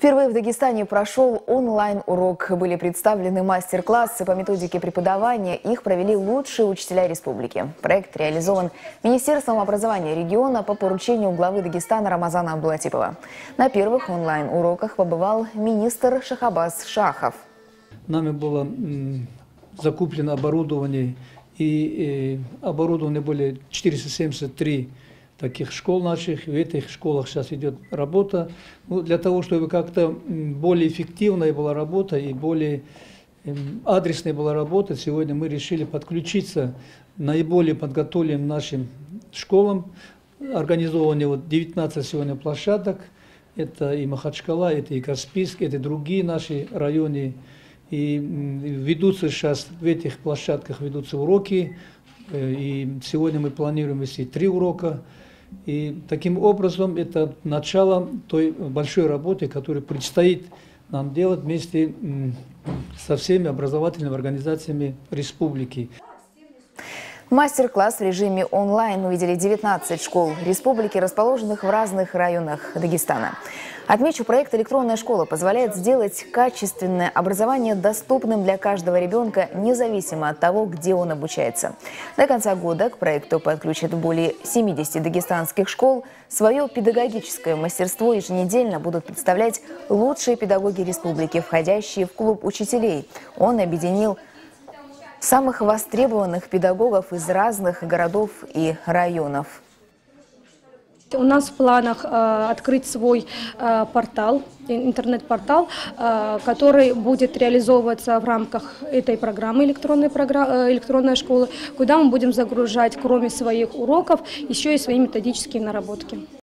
Впервые в Дагестане прошел онлайн-урок. Были представлены мастер-классы по методике преподавания. Их провели лучшие учителя республики. Проект реализован Министерством образования региона по поручению главы Дагестана Рамазана Абдулатипова. На первых онлайн-уроках побывал министр Шахабаз Шахов. Нами было закуплено оборудование, и оборудованы были 473 таких школ наших. В этих школах сейчас идет работа. Для того, чтобы как-то более эффективная была работа и более адресная была работа, сегодня мы решили подключиться наиболее подготовленным нашим школам. Организованы 19 сегодня площадок. Это и Махачкала, это и Каспийск, это и другие наши районы. И ведутся сейчас, в этих площадках ведутся уроки. И сегодня мы планируем вести 3 урока. И таким образом это начало той большой работы, которую предстоит нам делать вместе со всеми образовательными организациями республики. Мастер-класс в режиме онлайн увидели 19 школ республики, расположенных в разных районах Дагестана. Отмечу, проект «Электронная школа» позволяет сделать качественное образование доступным для каждого ребенка, независимо от того, где он обучается. До конца года к проекту подключат более 70 дагестанских школ. Свое педагогическое мастерство еженедельно будут представлять лучшие педагоги республики, входящие в клуб учителей. Он объединил самых востребованных педагогов из разных городов и районов. У нас в планах открыть свой портал, интернет-портал, который будет реализовываться в рамках этой программы «Электронная школа», куда мы будем загружать, кроме своих уроков, еще и свои методические наработки.